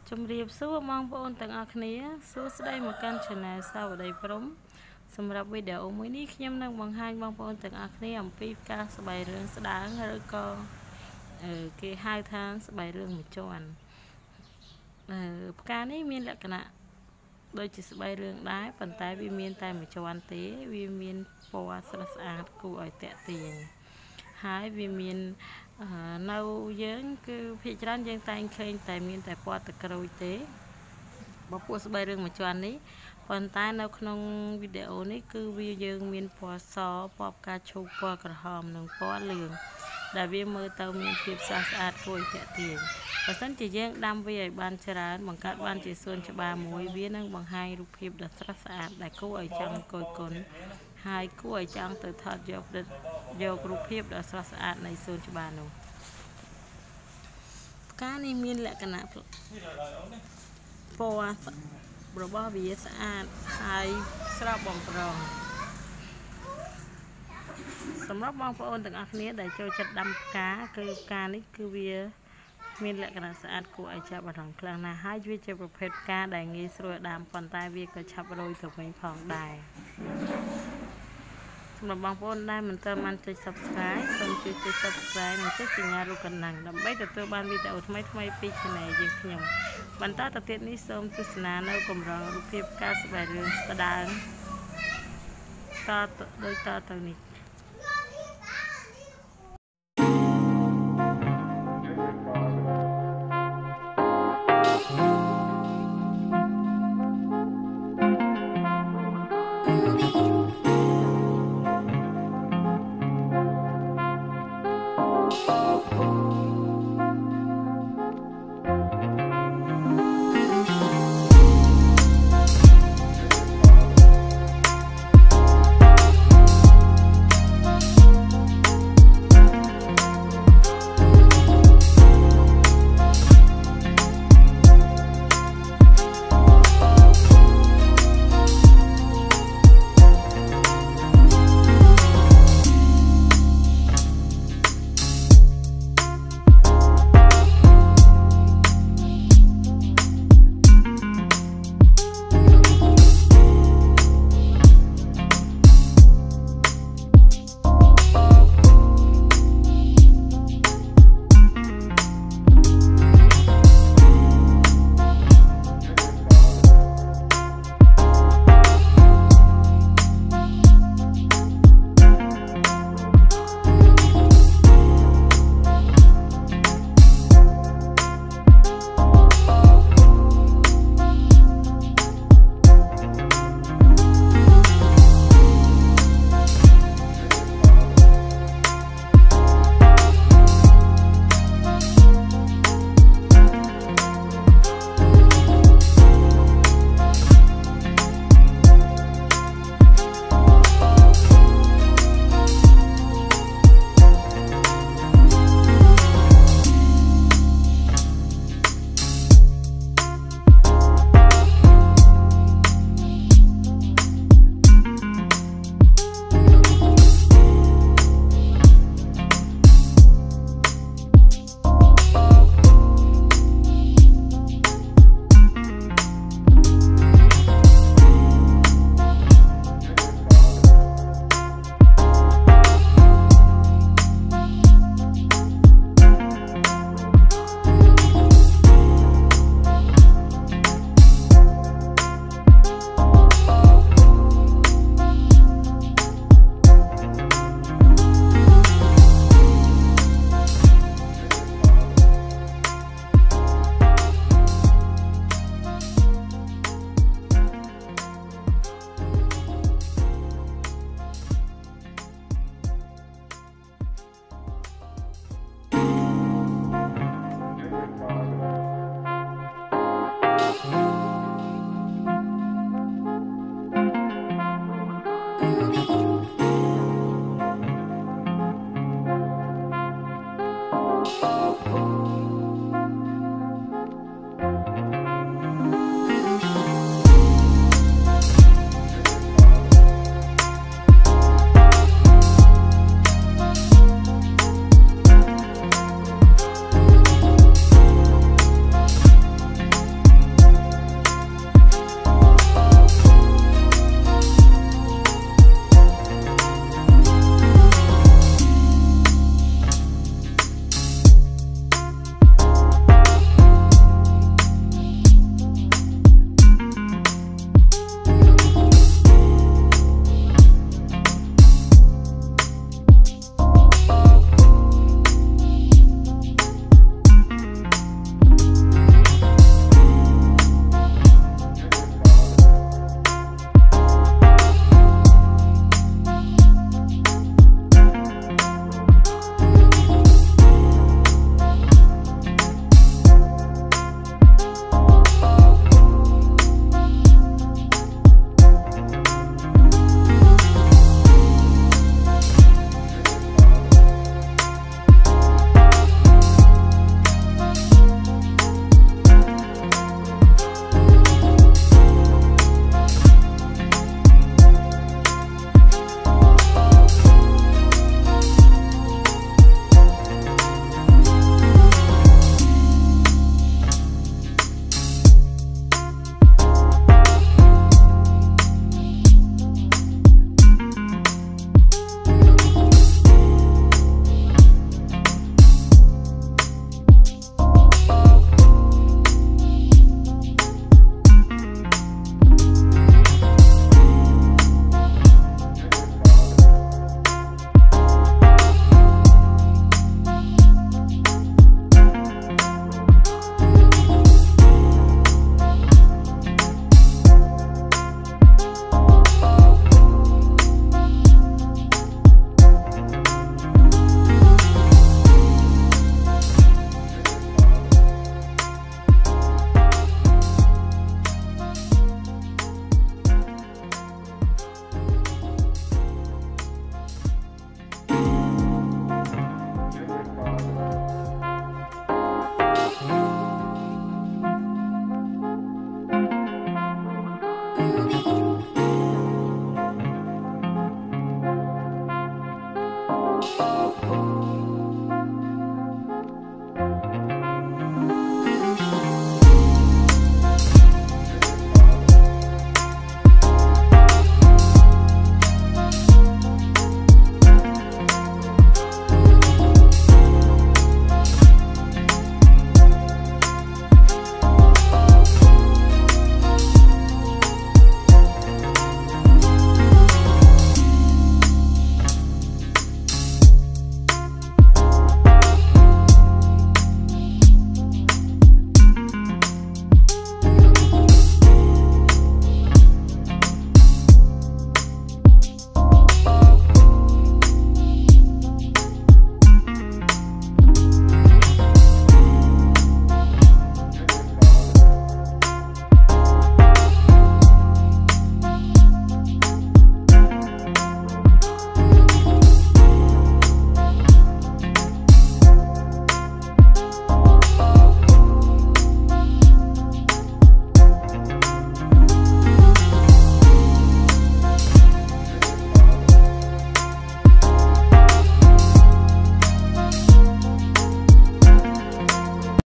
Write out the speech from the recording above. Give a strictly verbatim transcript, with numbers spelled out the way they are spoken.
Trong riêng số mong bốn tầng ác này số đây một căn channel Savteiy Prumសម្រាប់វីដេអូមួយនេះខ្ញុំនឹងបង្ហាញបងប្អូនទាំងអស់គ្នាអំពីការស្បៃរឿងស្ដាងឬក៏គេហៅថាស្បៃរឿងមួយជាន់ផ្កានេះមានលក្ខណៈដូចជាស្បៃរឿងដែរប៉ុន្តែវាមានតែមួយជាន់ទេវាមានពណ៌ស្រស់ស្អាតគួរឲ្យទាក់ទាញហើយវាមាននៅយើងគឺភាគច្រើនយើងតែងឃើញតែមានតែពណ៌ទឹកក្រូចទេបើពួកស្បៃរឿងមួយជាន់នេះប៉ុន្តែនៅក្នុងវីដេអូនេះគឺវាយើងមានពណ៌សពណ៌ផ្កាឈូកពណ៌ក្រហមនិងពណ៌លឿងដែលវាមើលទៅមានភាពស្រស់ស្អាតគួរឲ្យទាក់ទាញបើសិនជាយើងដាំវាឲ្យបានច្រើនបង្កើតបានជាសួនច្បារមួយវានឹងបង្ហាញរូបភាពដ៏ស្រស់ស្អាតដែលគួរឲ្យចង់អង្គុយគុណហើយគួរឲ្យចង់ទៅថតយកយករូបភាពដ៏ស្រស់ស្អាតនៃសួនច្បារនោះផ្កានេះមានលក្ខណៈពណ៌របស់វាស្អាតហើយស្រស់បំព្រងសម្រាប់បងប្អូនទាំងអស់គ្នាដែលចូលចិត្តដាំផ្កាគឺផ្កានេះគឺវាមានលក្ខណៈស្អាតគួរឲ្យចាប់អារម្មណ៍ខ្លាំងណាស់ហើយវាជាប្រភេទផ្កាដែលងាយស្រួលដាំប៉ុន្តែវាក៏ឆាប់រោយទៅវិញផងដែរសម្រាប់បងប្អូនដែលមិនទាន់បានចុច Subscribe សូមជួយចុច Subscribe និងចុចសញ្ញារូបកណ្ដឹងដើម្បីទទួលបានវីដេអូថ្មីៗពី Channel យើងខ្ញុំបន្តទៅទៀតនេះសូមទស្សនានៅកម្រងរូបភាពការស្បៃរឿងស្ដាងតដូចតទៅនេះ